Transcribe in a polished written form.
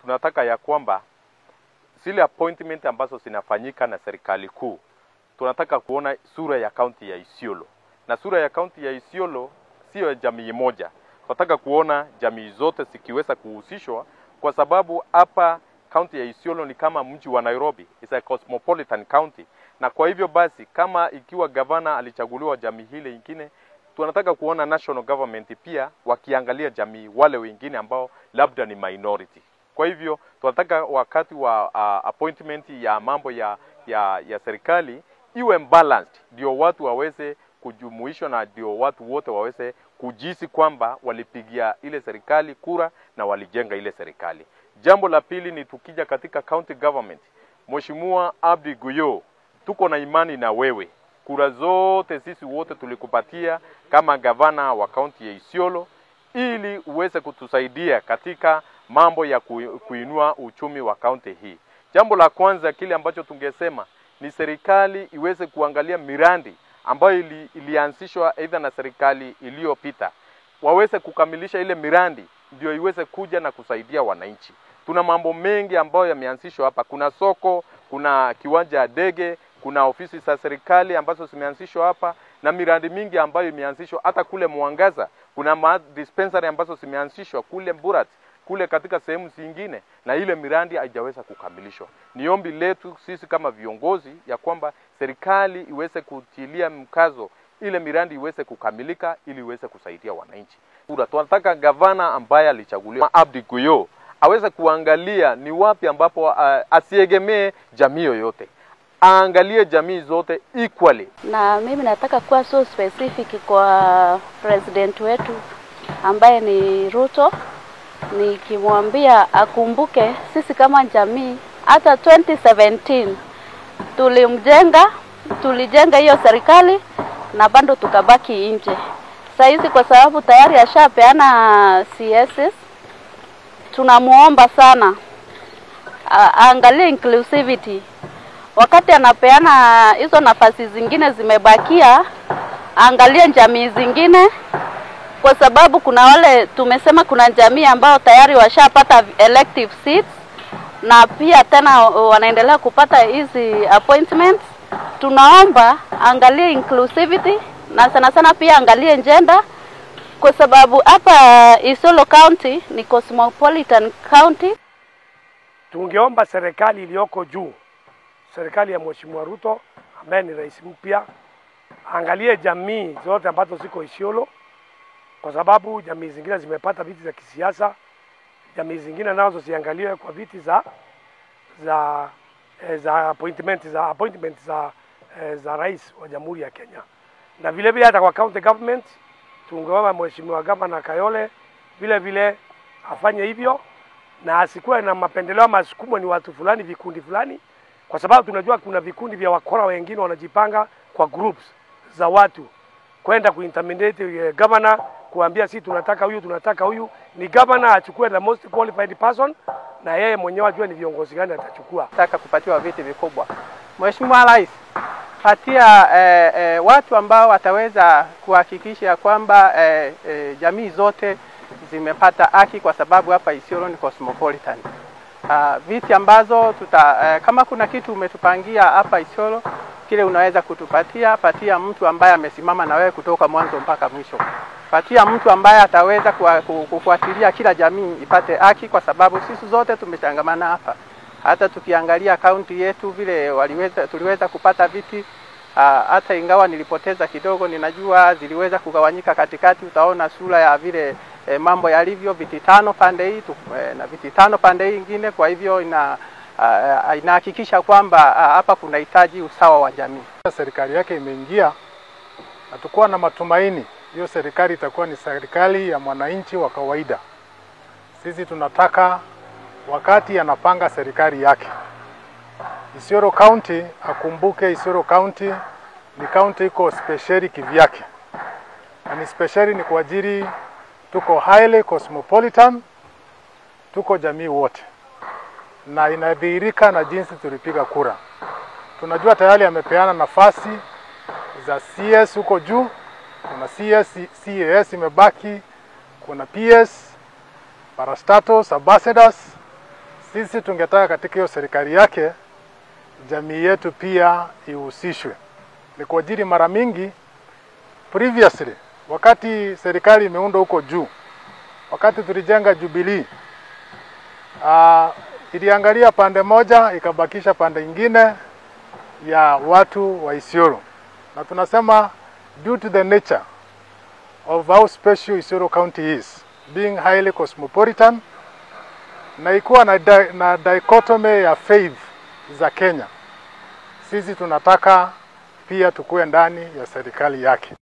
tunataka ya kwamba zile appointment ambazo zinafanyika na serikali kuu, tunataka kuona sura ya kaunti ya Isiolo. Na sura ya kaunti ya Isiolo sio jamii moja. Tunataka kuona jamii zote zikiweza kuhusishwa, kwa sababu hapa kaunti ya Isiolo ni kama mji wa Nairobi, it's a cosmopolitan county. Na kwa hivyo basi, kama ikiwa gavana alichaguliwa jamii hile ingine, tunataka kuona national government pia wakiangalia jamii wale wengine ambao labda ni minority. Kwa hivyo tunataka wakati wa appointment ya mambo ya serikali iwe balanced, ndio watu waweze kujumuishwa na ndio watu wote waweze kujisi kwamba walipigia ile serikali kura na walijenga ile serikali. Jambo la pili ni tukija katika county government. Mheshimiwa Abdi Guyo, tuko na imani na wewe. Kura zote sisi wote tulikupatia kama gavana wa kaunti ya Isiolo ili uweze kutusaidia katika mambo ya kuinua uchumi wa kaunti hii. Jambo la kwanza kile ambacho tungesema ni serikali iweze kuangalia miradi ambayo ilianzishwa aidha na serikali iliyopita. Waweze kukamilisha ile miradi ndio iweze kuja na kusaidia wananchi. Tuna mambo mengi ambayo yameanzishwa hapa. Kuna soko, kuna kiwanja ya ndege, kuna ofisi za serikali ambazo zimeanzishwa hapa na miradi mingi ambayo imeanzishwa hata kule Mwangaza. Kuna dispensary ambazo zimeanzishwa kule Mburat, kule katika sehemu zingine, na ile miradi haijaweza kukamilishwa. Ni ombi letu sisi kama viongozi ya kwamba serikali iweze kutilia mkazo ile miradi iweze kukamilika ili iweze kusaidia wananchi. Tunataka gavana ambaye alichaguliwa Abdi Guyo aweze kuangalia ni wapi ambapo asiegemee jamii yoyote. Aangalie jamii zote equally. Na mimi nataka kuwa so specific kwa president wetu ambaye ni Ruto, nikimwambia akumbuke sisi kama jamii hata 2017 tulijenga hiyo serikali na bado tukabaki nje. Sasa hizi kwa sababu tayari ashapeana CSs, tunamuomba sana aangalie inclusivity. Wakati anapeana hizo nafasi zingine zimebakia, angalie jamii zingine, kwa sababu kuna wale tumesema kuna jamii ambao tayari washapata elective seats na pia tena wanaendelea kupata hizi appointments. Tunaomba angalie inclusivity na sana sana pia angalie gender, kwa sababu hapa Isiolo County ni cosmopolitan county. Tungeomba serikali iliyoko juu, serikali ya Mheshimiwa Ruto ambaye ni rais mpya, angalie jamii zote ambazo ziko Isiolo, kwa sababu jamii zingine zimepata viti za kisiasa, jamii zingine nazo ziangaliwe kwa viti za appointment za rais wa Jamhuri ya Kenya. Na vile vile hata kwa county government tungeomba Mheshimiwa Gavana Kayole vile vile afanye hivyo, na asikuwe na mapendeleo masukumo ni watu fulani, vikundi fulani, kwa sababu tunajua kuna vikundi vya wakora wengine wanajipanga kwa groups za watu kwenda kuintimidate governor, kuambia si tunataka huyu. Ni governor achukue the most qualified person na yeye mwenyewe ajue ni viongozi gani atachukua. Nataka kupatiwa viti vikubwa. Mheshimiwa Rais, patia watu ambao wataweza kuhakikisha kwamba jamii zote zimepata haki, kwa sababu hapa Isiolo ni cosmopolitan. Viti ambazo kama kuna kitu umetupangia hapa Isiolo, kile unaweza kutupatia, patia mtu ambaye amesimama na wewe kutoka mwanzo mpaka mwisho. Patia mtu ambaye ataweza kufuatilia kila jamii ipate haki, kwa sababu sisi zote tumechangamana hapa. Hata tukiangalia kaunti yetu vile tuliweza kupata viti, hata ingawa nilipoteza kidogo, ninajua ziliweza kugawanyika katikati. Utaona sura ya vile mambo yalivyo, viti 5 pande hii na viti 5 pande hii nyingine. Kwa hivyo inahakikisha kwamba hapa kunahitaji usawa wa jamii. Serikali yake imeingia na tukua na matumaini hiyo serikali itakuwa ni serikali ya mwananchi wa kawaida. Sisi tunataka wakati anapanga serikali yake, Isiolo County akumbuke Isiolo County ni county iko speciali kivyake. Na ni speciali ni kwa ajili tuko highly cosmopolitan, tuko jamii wote. Na inadhihirika na jinsi tulipiga kura. Tunajua tayari amepeana nafasi za CS huko juu, kuna CAS imebaki, kuna PS, parastatos, ambassadors, Sisi tungetaka katika hiyo serikali yake jamii yetu pia ihusishwe. Ni kwa ajili mara mingi previously wakati serikali imeundwa huko juu, wakati tulijenga Jubilee, iliangalia pande moja ikabakisha pande ingine ya watu wa Isiolo. Na tunasema due to the nature of how special Isiolo County is, being highly cosmopolitan, na ikuwa na dichotomy ya faith za Kenya, sisi tunataka pia tukue ndani ya serikali yake.